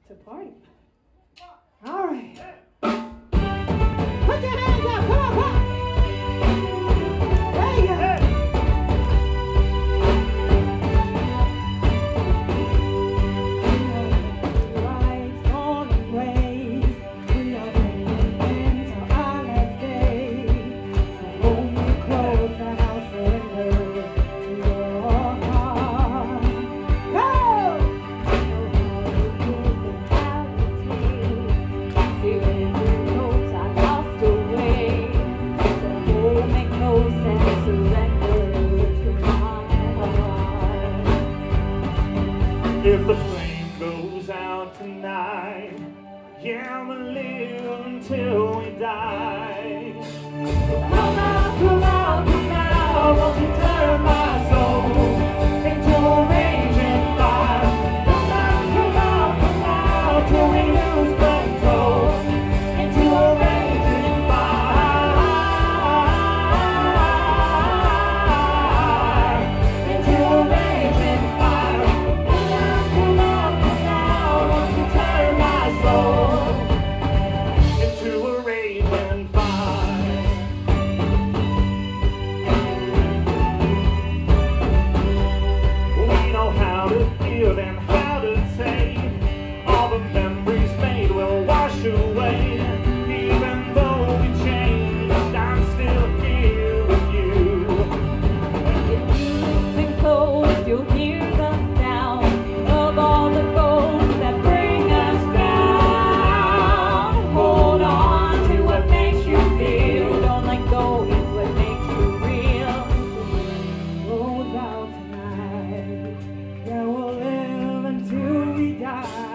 to party. All right. Put your hands up. Come on, pop. There you go. Lights on the blaze. We are heading into our last day. So hold me close and I'll surrender to your heart. Go! If the flame goes out tonight, yeah, I'ma live until we die. Come out, come out, come out, won't you turn my soul into a raging fire? Come out, till we lose control into a raging fire, into a raging fire. Come out, won't you turn my soul into a raging fire? We know how to feel and how to take. All the memories made will wash away. Even though we changed, I'm still here with you. If you listen close, you'll hear the sound of all the bones that bring us down. Hold on to what makes you feel. Don't let go, it's what makes you real. Goes out tonight. Yeah, we'll live until we die.